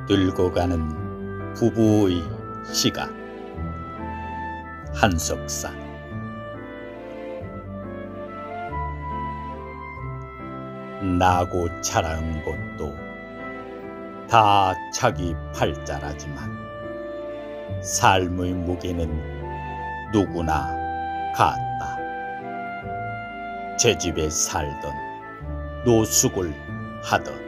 늙어가는 부부의 시간. 한석산. 나고 자란 것도 다 자기 팔자라지만 삶의 무게는 누구나 같다. 제 집에 살던 노숙을 하던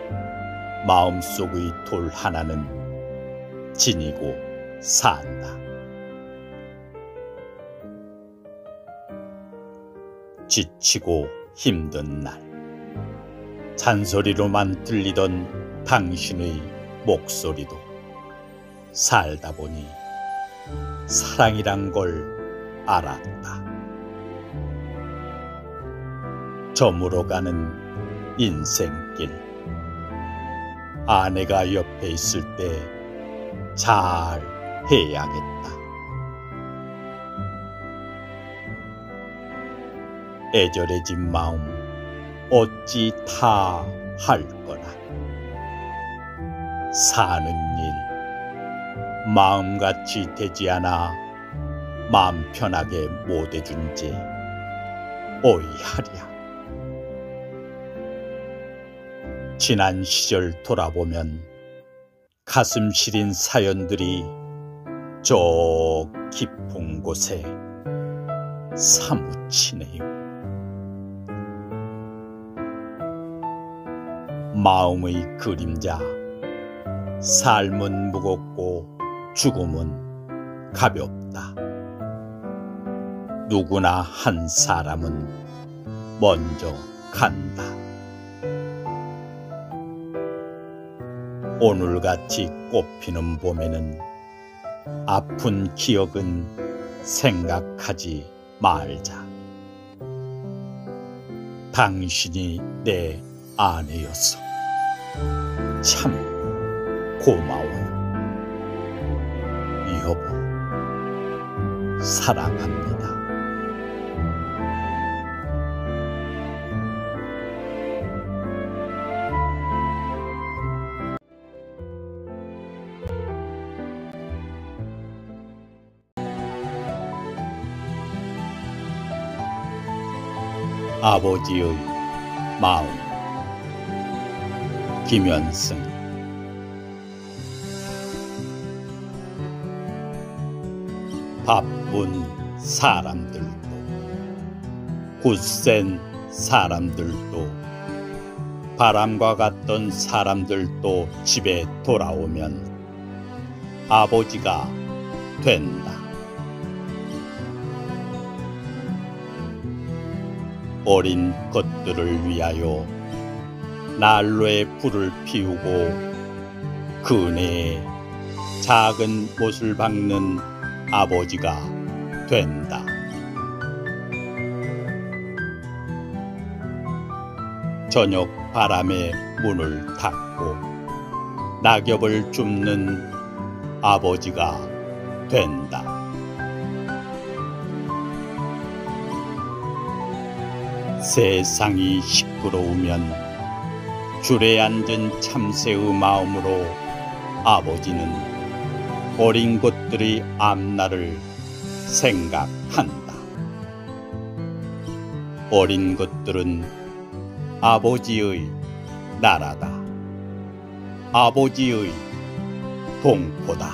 마음속의 돌 하나는 지니고 산다. 지치고 힘든 날, 잔소리로만 들리던 당신의 목소리도 살다 보니 사랑이란 걸 알았다. 저물어가는 인생길, 아내가 옆에 있을 때 잘 해야겠다. 애절해진 마음 어찌 다 할 거나. 사는 일 마음같이 되지 않아 마음 편하게 못 해준 죄 어이하랴. 지난 시절 돌아보면 가슴 시린 사연들이 저 깊은 곳에 사무치네요. 마음의 그림자, 삶은 무겁고 죽음은 가볍다. 누구나 한 사람은 먼저 간다. 오늘같이 꽃피는 봄에는 아픈 기억은 생각하지 말자. 당신이 내 아내였어. 참 고마워요. 여보, 사랑합니다. 아버지의 마음. 김현승. 바쁜 사람들도, 굳센 사람들도, 바람과 같던 사람들도 집에 돌아오면 아버지가 된다. 어린 것들을 위하여 난로에 불을 피우고 그네에 작은 못을 박는 아버지가 된다. 저녁 바람에 문을 닫고 낙엽을 줍는 아버지가 된다. 세상이 시끄러우면 줄에 앉은 참새의 마음으로 아버지는 어린 것들의 앞날을 생각한다. 어린 것들은 아버지의 나라다. 아버지의 동포다.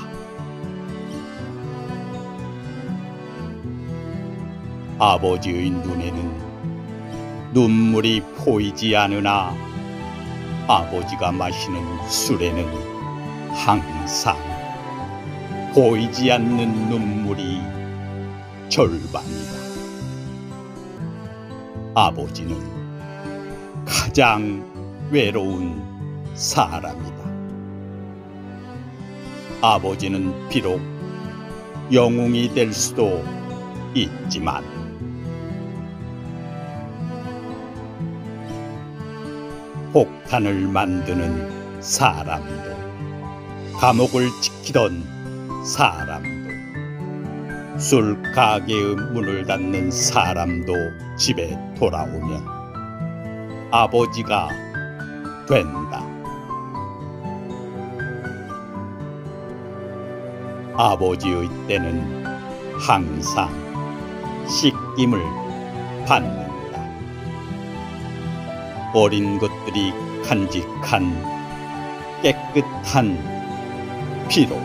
아버지의 눈에는 눈물이 보이지 않으나 아버지가 마시는 술에는 항상 보이지 않는 눈물이 절반이다. 아버지는 가장 외로운 사람이다. 아버지는 비록 영웅이 될 수도 있지만 폭탄을 만드는 사람도, 감옥을 지키던 사람도, 술 가게의 문을 닫는 사람도 집에 돌아오면 아버지가 된다. 아버지의 때는 항상 씻김을 받는다. 어린 것들이 간직한 깨끗한 피로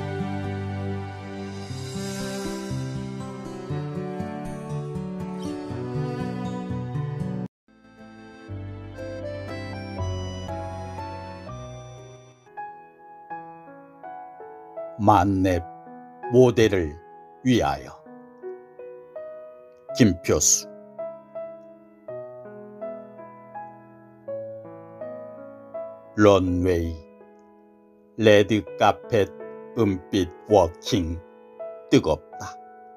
만렙 모델을 위하여. 김표수. 런웨이, 레드카펫, 은빛 워킹, 뜨겁다.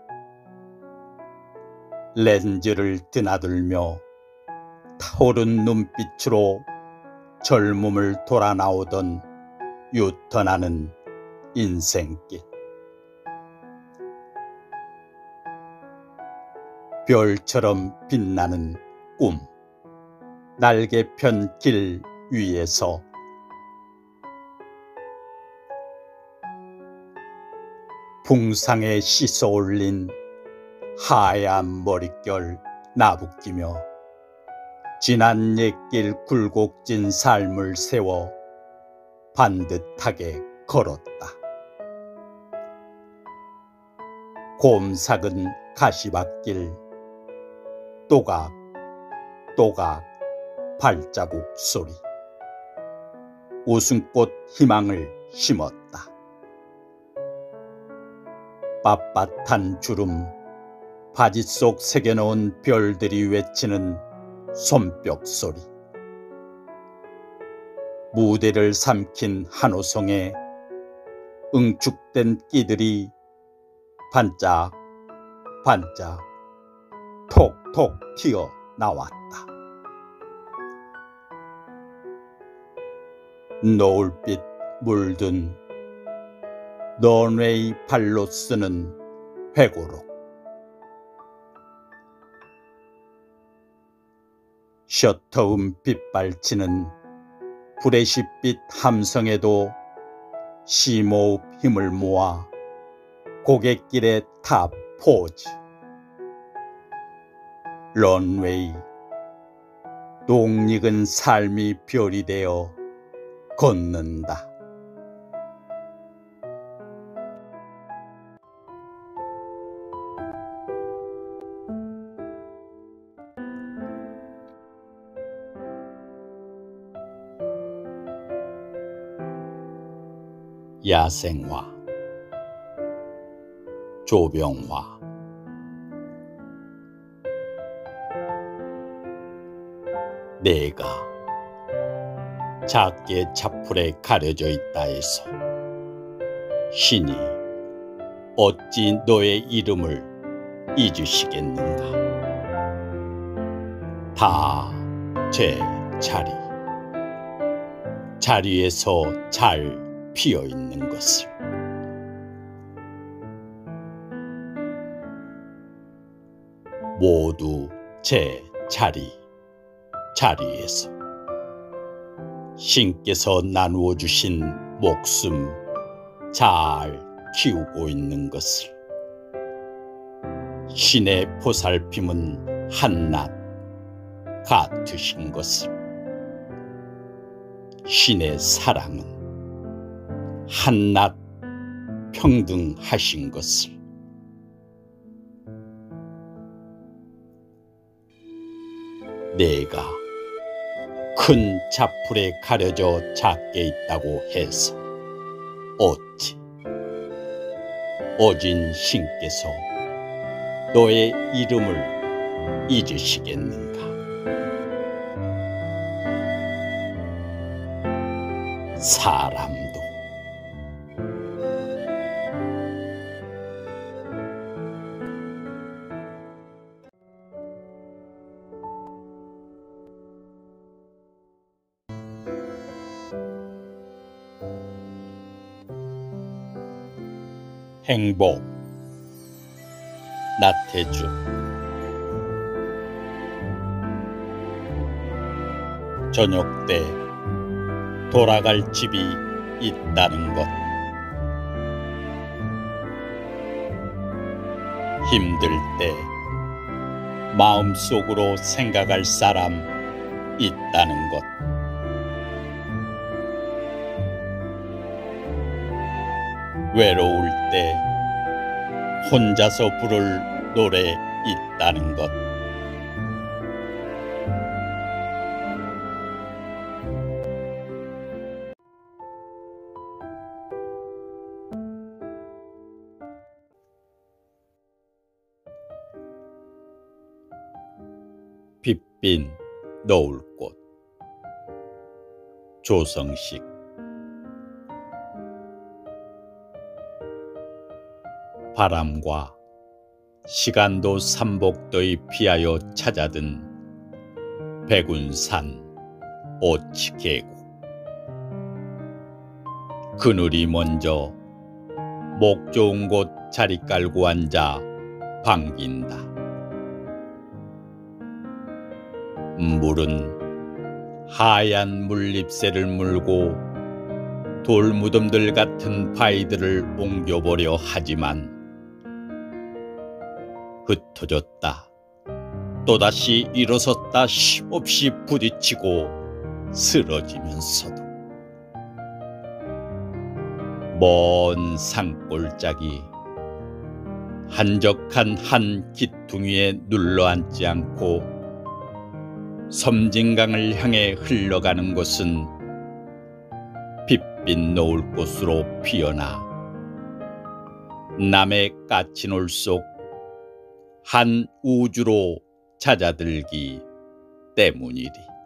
렌즈를 드나들며 타오른 눈빛으로 젊음을 돌아 나오던 유턴하는 인생길. 별처럼 빛나는 꿈, 날개 편 길 위에서 풍상에 씻어올린 하얀 머릿결 나부끼며 지난 옛길 굴곡진 삶을 세워 반듯하게 걸었다. 곰삭은 가시밭길, 또각또각 발자국 소리. 웃음꽃 희망을 심었다. 빳빳한 주름, 바지 속 새겨놓은 별들이 외치는 손뼉 소리. 무대를 삼킨 한호성에 응축된 끼들이 반짝반짝 톡톡 튀어나왔다. 노을빛 물든 런웨이 발로 쓰는 회고록. 셔터음 빗발치는 브레시빛 함성에도 심호흡 힘을 모아 고갯길의 탑 포즈. 런웨이, 똥익은 삶이 별이 되어 걷는다. 야생화. 조병화. 내가 작게 차풀에 가려져 있다 해서 신이 어찌 너의 이름을 잊으시겠는가. 다 제 자리에서 잘 피어있는 것을. 모두 제 자리에서 신께서 나누어 주신 목숨 잘 키우고 있는 것을. 신의 보살핌은 한낱 같으신 것을. 신의 사랑은 한낱 평등하신 것을. 내가 큰 자풀에 가려져 작게 있다고 해서 어찌 어진 신께서 너의 이름을 잊으시겠는가. 사람도 행복. 나태주. 저녁 때 돌아갈 집이 있다는 것. 힘들 때 마음속으로 생각할 사람 있다는 것. 외로울 때 혼자서 부를 노래 있다는 것. 빛빈 노을꽃. 조성식. 바람과 시간도 삼복도에 피하여 찾아든 백운산 오치계곡. 그늘이 먼저 목 좋은 곳 자리 깔고 앉아 반긴다. 물은 하얀 물잎새를 물고 돌무덤들 같은 바위들을 옮겨보려 하지만 흩어졌다 또다시 일어섰다 쉼없이 부딪히고 쓰러지면서도 먼 산골짜기 한적한 한 기퉁이에 눌러앉지 않고 섬진강을 향해 흘러가는 곳은 빛빈 노을꽃으로 피어나 남의 까치놀 속 한 우주로 찾아들기 때문이리.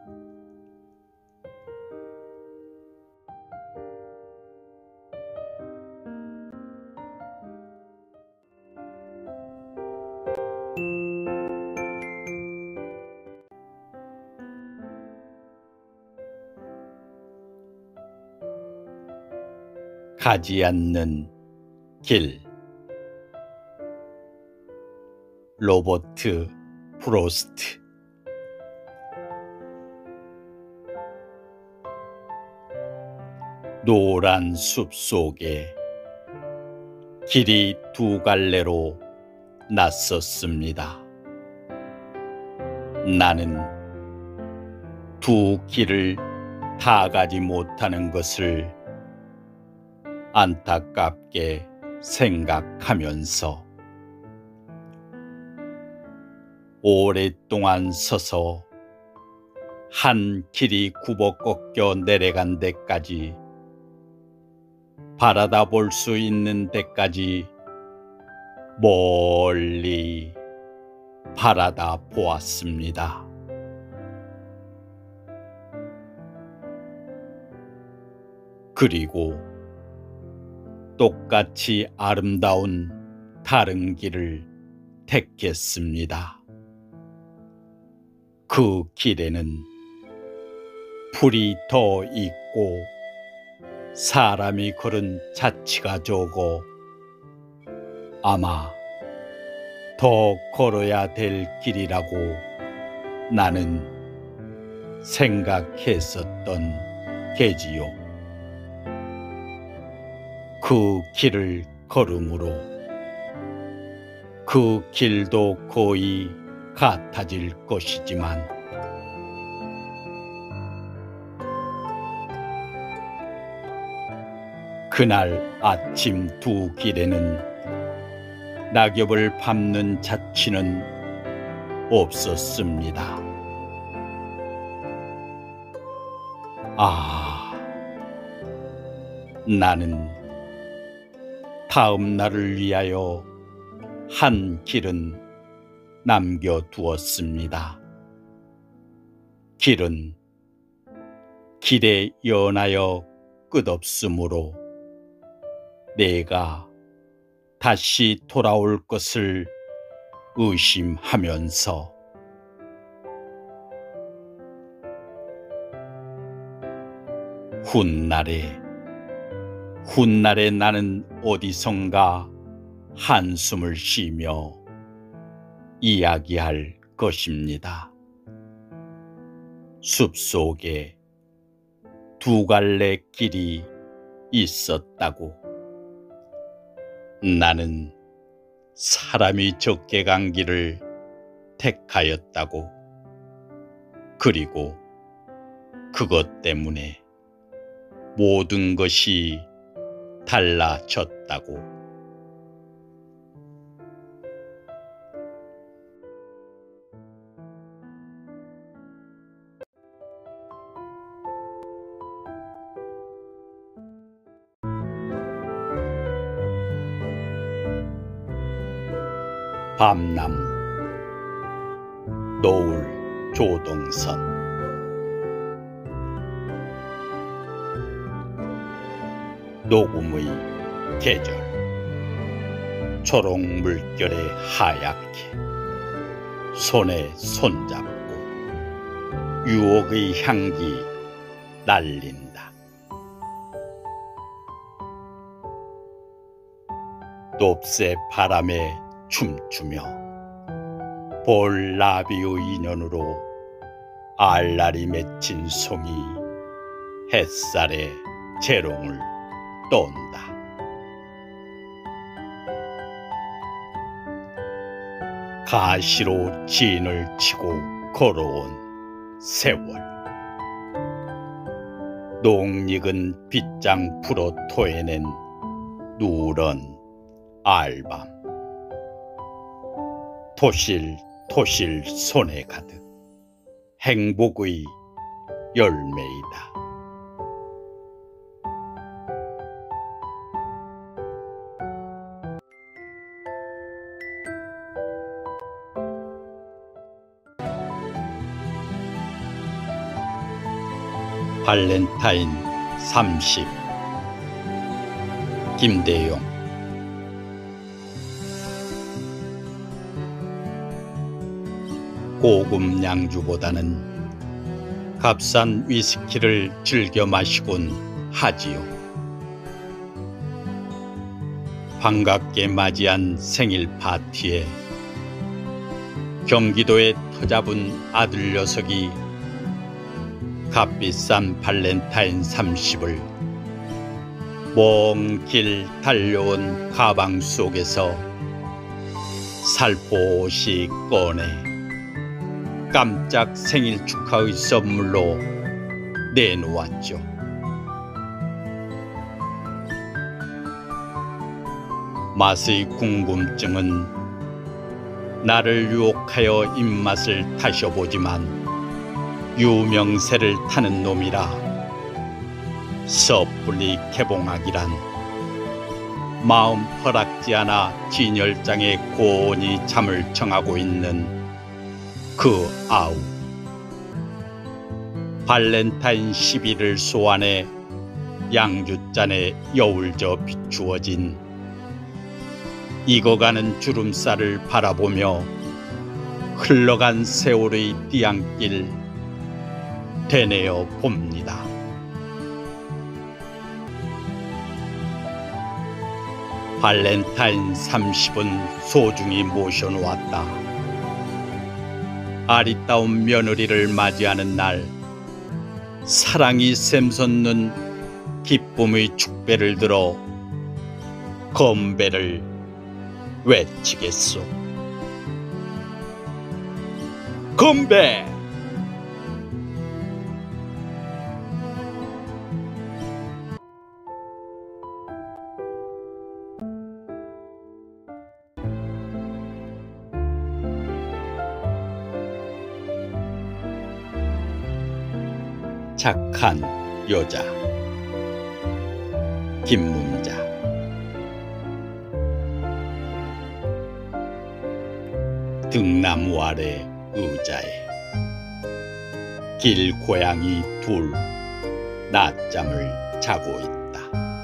가지 않는 길. 로버트 프로스트. 노란 숲 속에 길이 두 갈래로 났었습니다. 나는 두 길을 다 가지 못하는 것을 안타깝게 생각하면서 오랫동안 서서 한 길이 굽어 꺾여 내려간 데까지 바라다 볼 수 있는 데까지 멀리 바라다 보았습니다. 그리고 똑같이 아름다운 다른 길을 택했습니다. 그 길에는 풀이 더 있고 사람이 걸은 자취가 적어 아마 더 걸어야 될 길이라고 나는 생각했었던 게지요. 그 길을 걸음으로 그 길도 거의 같아질 것이지만 그날 아침 두 길에는 낙엽을 밟는 자취는 없었습니다. 나는 다음 날을 위하여 한 길은 남겨두었습니다. 길은 길에 연하여 끝없으므로 내가 다시 돌아올 것을 의심하면서 훗날에 나는 어디선가 한숨을 쉬며 이야기할 것입니다. 숲속에 두 갈래 길이 있었다고. 나는 사람이 적게 간 길을 택하였다고. 그리고 그것 때문에 모든 것이 달라졌다고. 밤나무, 노을 조동선. 녹음의 계절, 초록 물결에 하얗게 손에 손잡고 유혹의 향기 날린다. 높새 바람에 춤추며 볼나비의 인연으로 알알이 맺힌 송이 햇살에 재롱을 떤다. 가시로 진을 치고 걸어온 세월, 농익은 빗장 풀어 토해낸 누런 알밤, 토실토실 손에 가득 행복의 열매이다. 발렌타인 30. 김대용. 고급 양주보다는 값싼 위스키를 즐겨 마시곤 하지요. 반갑게 맞이한 생일 파티에 경기도에 터잡은 아들 녀석이 값비싼 발렌타인 30을 먼 길 달려온 가방 속에서 살포시 꺼내 깜짝 생일 축하의 선물로 내놓았죠. 맛의 궁금증은 나를 유혹하여 입맛을 타셔보지만 유명세를 타는 놈이라 섣불리 개봉하기란 마음 허락지 않아 진열장에 고온히 잠을 청하고 있는 그 아우. 발렌타인 10일을 소환해 양주잔에 여울져 비추어진 익어가는 주름살을 바라보며 흘러간 세월의 띠안길 되뇌어 봅니다. 발렌타인 30은 소중히 모셔놓았다. 아리따운 며느리를 맞이하는 날, 사랑이 샘솟는 기쁨의 축배를 들어 건배를 외치겠소. 건배! 착한 여자 김문자. 등나무 아래 의자에 길고양이 둘 낮잠을 자고 있다.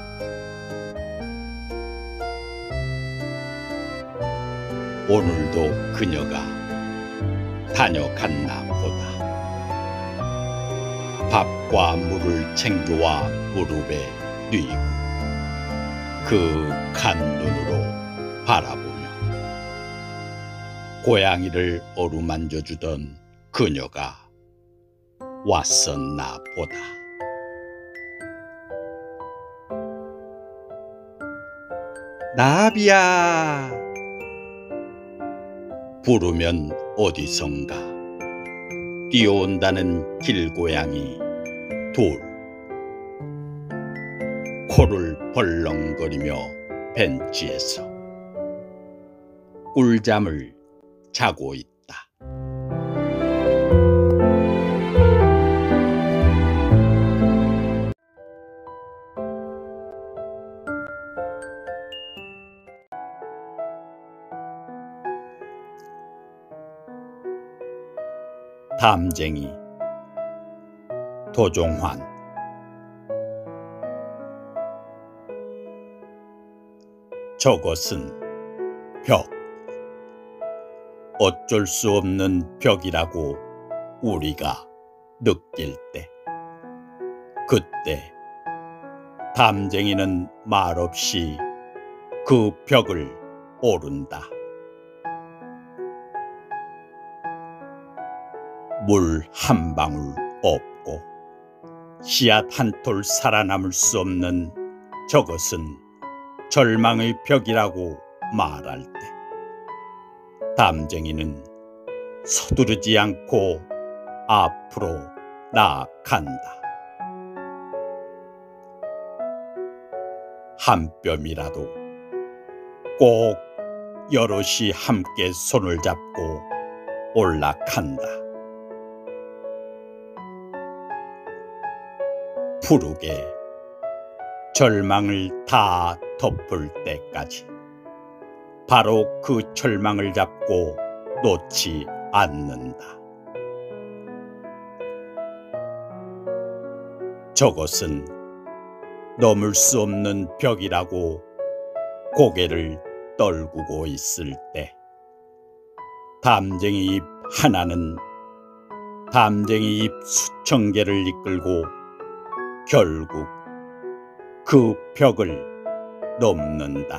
오늘도 그녀가 다녀갔나 보다. 밥과 물을 챙겨와 무릎에 뉘고 그 간 눈으로 바라보며 고양이를 어루만져 주던 그녀가 왔었나 보다. 나비야, 부르면 어디선가 뛰어온다는 길고양이 둘. 코를 벌렁거리며 벤치에서 꿀잠을 자고 있다. 담쟁이 도종환. 저것은 벽. 어쩔 수 없는 벽이라고 우리가 느낄 때, 그때 담쟁이는 말없이 그 벽을 오른다. 물 한 방울 없고 씨앗 한 톨 살아남을 수 없는 저것은 절망의 벽이라고 말할 때, 담쟁이는 서두르지 않고 앞으로 나아간다. 한 뼘이라도 꼭 여럿이 함께 손을 잡고 올라간다. 푸르게 절망을 다 덮을 때까지 바로 그 절망을 잡고 놓지 않는다. 저것은 넘을 수 없는 벽이라고 고개를 떨구고 있을 때, 담쟁이 잎 하나는 담쟁이 잎 수천 개를 이끌고 결국 그 벽을 넘는다.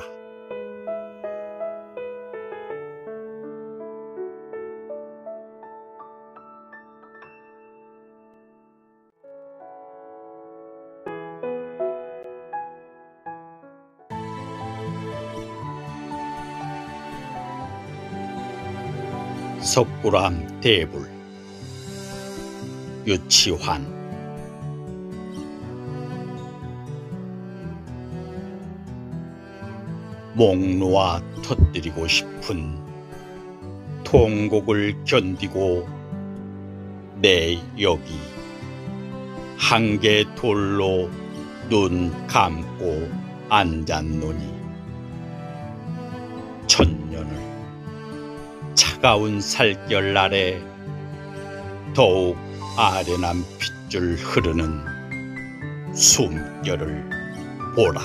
석굴암 대불. 유치환. 목 놓아 터뜨리고 싶은 통곡을 견디고 내 여기 한개 돌로 눈 감고 앉았노니, 천년을 차가운 살결 아래 더욱 아련한 핏줄 흐르는 숨결을 보라.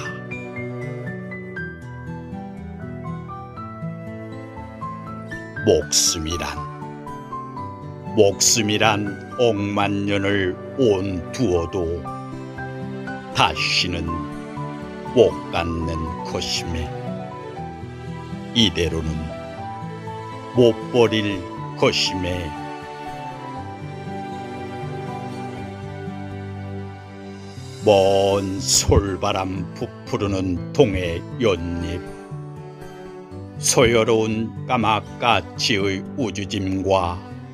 목숨이란 억만 년을 온 두어도 다시는 못 갖는 것임에, 이대로는 못 버릴 것임에, 먼 솔바람 부푸르는 동해 연잎, 소여로운 까마까치의 우주짐과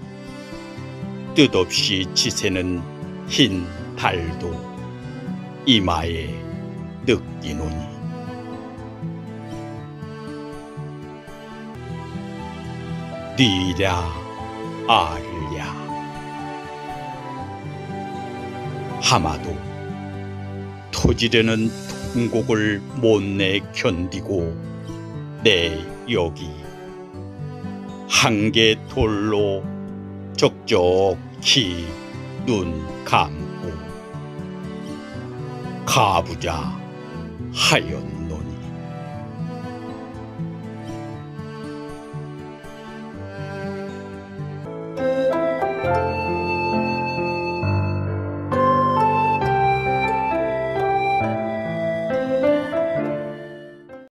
뜻없이 지새는 흰 달도 이마에 느끼노니, 니랴 아랴. 하마도 터지려는 통곡을 못내 견디고 내 여기 한개 돌로 적적히 눈 감고 가부자 하였노라.